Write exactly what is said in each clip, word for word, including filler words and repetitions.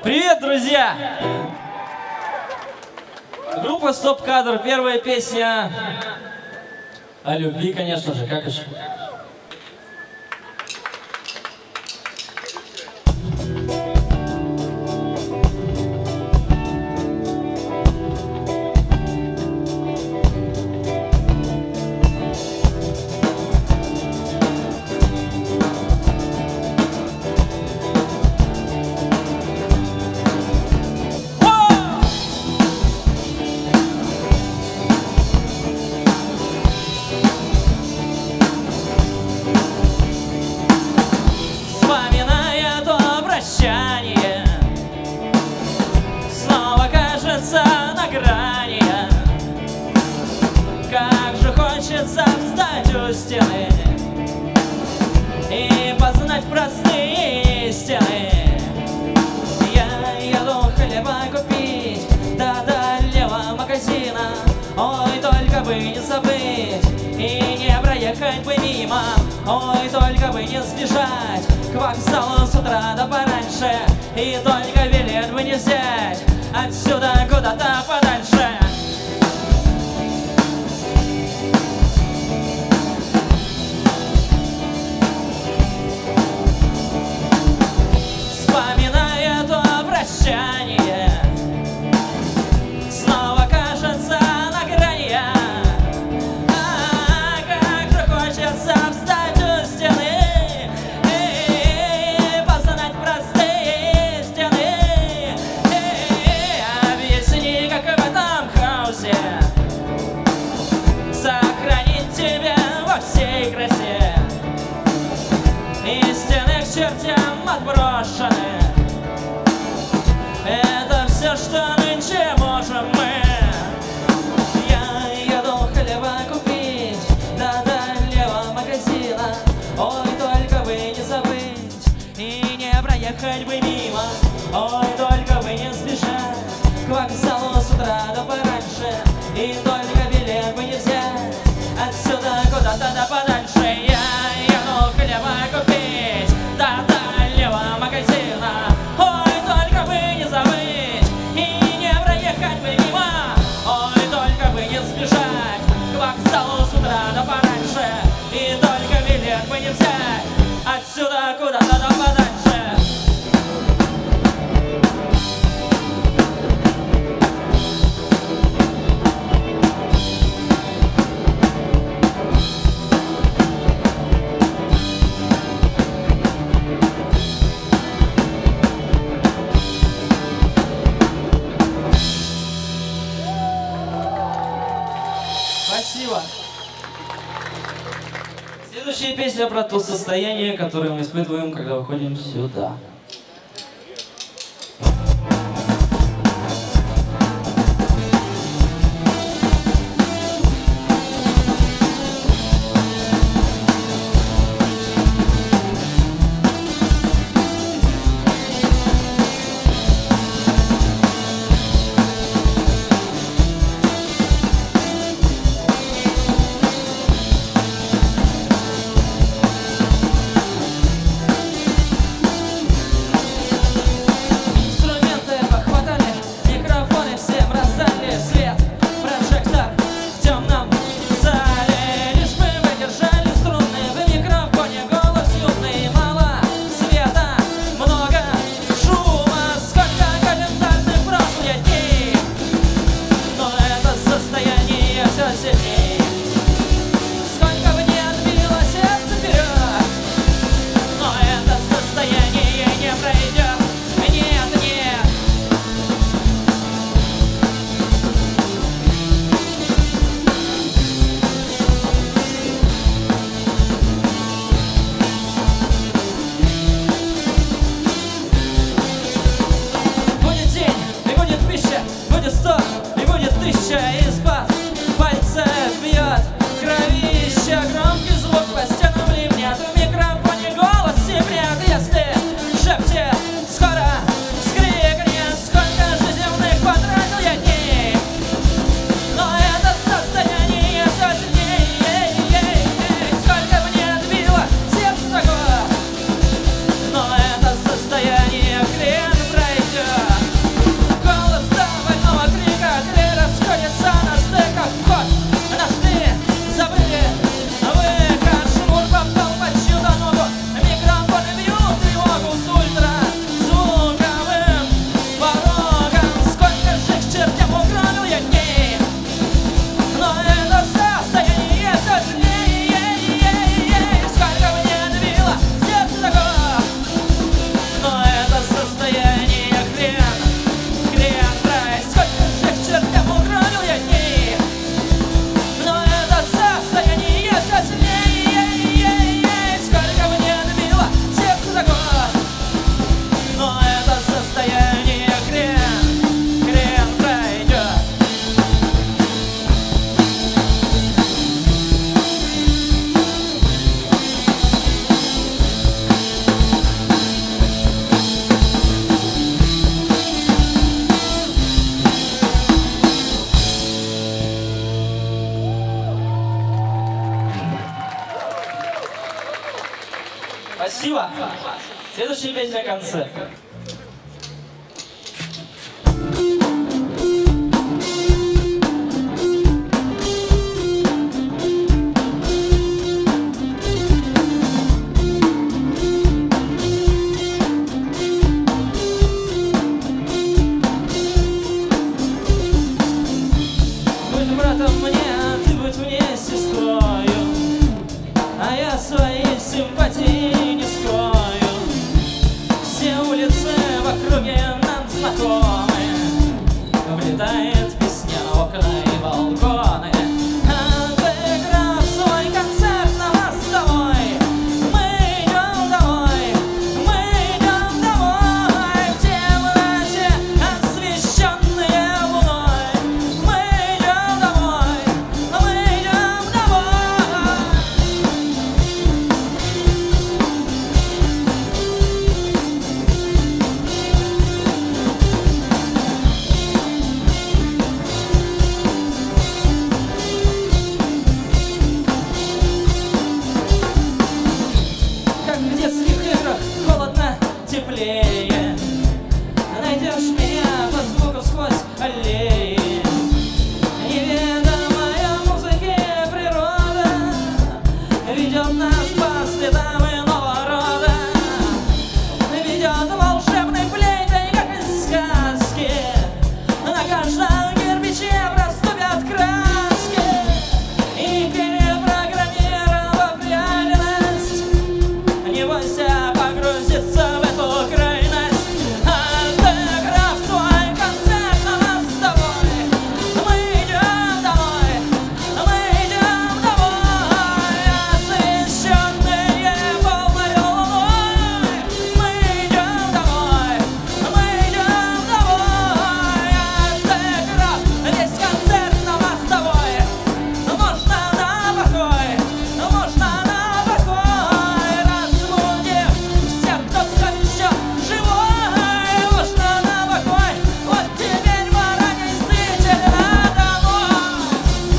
Привет, друзья! Группа Стоп-кадр, первая песня о любви, конечно же, как же. На грани, как же хочется встать у стены и познать простые истины. Я еду хлеба купить до дальнего магазина. Ой, только бы не забыть и не проехать бы мимо. Ой, только бы не сбежать к вокзалу с утра до пораньше. И только билет бы не взять отсюда куда-то подальше. Вспоминая то прощание, снова кажется на грани. А как же хочется встать у стены и познать простые истины. Объясни, как в этом хаосе сохранить тебя во всей красе. Истины к чертям отброшены. Это все, что нынче можем мы. Я еду хлеба купить до дальнего магазина. Ой, только бы не забыть и не проехать бы мимо. Ой, только бы не сбежать к вокзалу с утра до пораньше. И только билет бы не взять отсюда куда-то да подальше. Я еду хлеба купить до дальнего магазина. Ой, только бы не забыть и не проехать бы мимо. Ой, только бы не сбежать к вокзалу с утра до пораньше. И только билет бы не взять отсюда куда-то да подальше. Спасибо. Следующая песня про то состояние, которое мы испытываем, когда выходим сюда. Thank Спасибо. Следующая песня «Концерт». Будь братом мне, ты будь мне сестрою, а я свои симпатии не скрою. Все улицы в округе нам знакомы, влетает песня в окна и балконы. Отыграв свой концерт на мостовой, мы идем домой, мы идем домой. В темноте, освещенные луной, мы идем домой, мы идем домой. Как в детских играх, холодно, теплее, найдешь меня по звуку сквозь аллеи. Неведомая музыки природа ведет нас по следам иного рода, ведет волшебной флейтой, как из сказки. На каждом кирпиче проступят краски, и перепрограммировав реальность, не бойся погрузиться в эту крайность. Отыграв свой концерт на мостовой, мы идем домой, мы идем домой. Освещенные полной луной, мы идем домой, мы идем домой. Отыграв весь концерт на мостовой, можно на покой, можно на покой. Разбудив всех, кто все еще живой, можно на покой. Вот теперь пора действительно домой.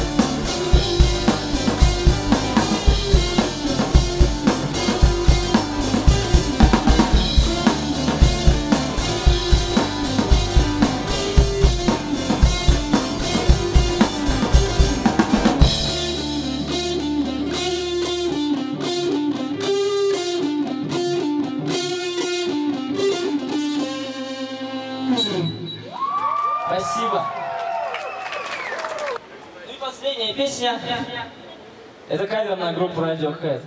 Спасибо. Ну и последняя песня. Это кавер на группу Radiohead.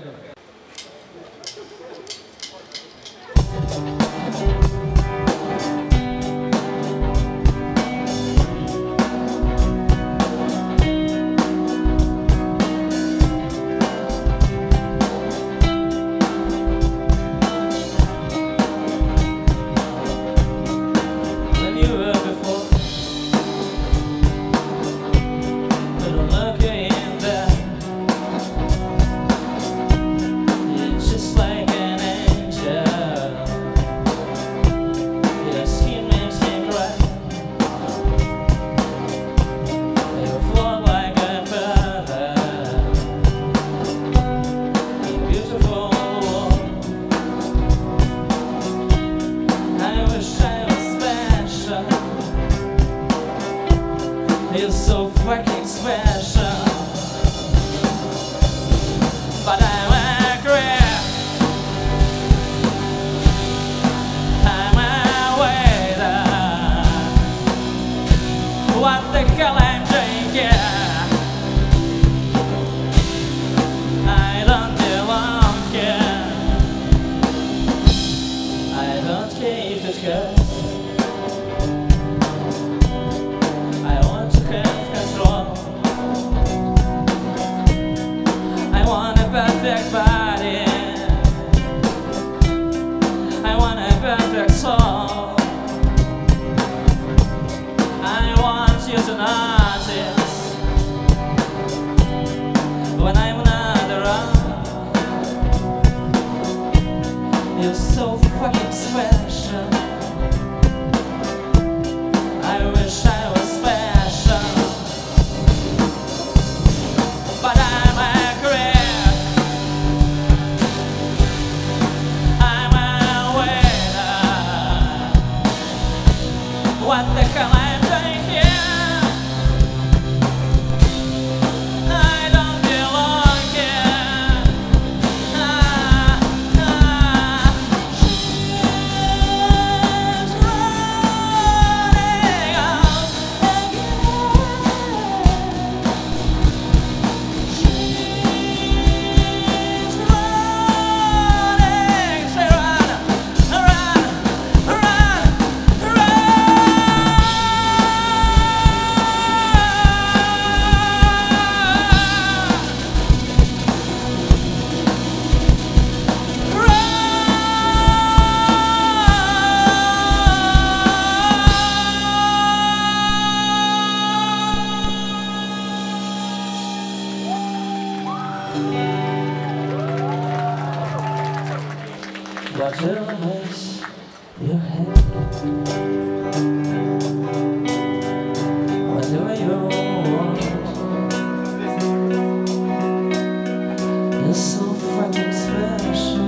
When you were before, but I'm looking in there. What the hell I'm doing here? I don't belong here. Ah, ah. She's running out again. She's running. She run, run, run, Whatever makes you happy, whatever you want, you're so fucking special.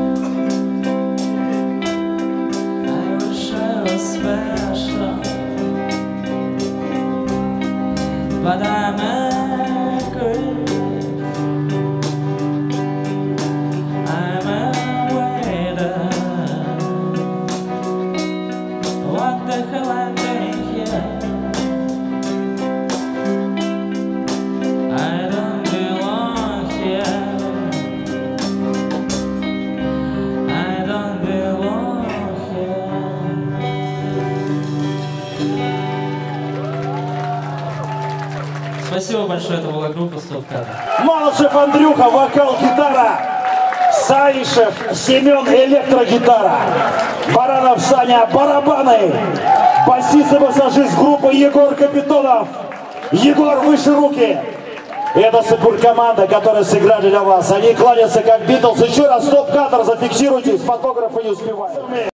I wish I was special, but I'm angry. I'm a What the hell I'm doing here? I don't belong here. I don't belong here. Спасибо большое, это была группа Стоп Кадр. Малышев Андрюха, вокал, гитара. Саишев Семен, электрогитара. Баранов Саня, барабаны. Басист и массажист группы Егор Капитонов. Егор, выше руки. Это суперкоманда, которая сыграли для вас. Они кланятся как Битлз. Еще раз, Стоп Кадр, зафиксируйтесь, фотографы не успевают.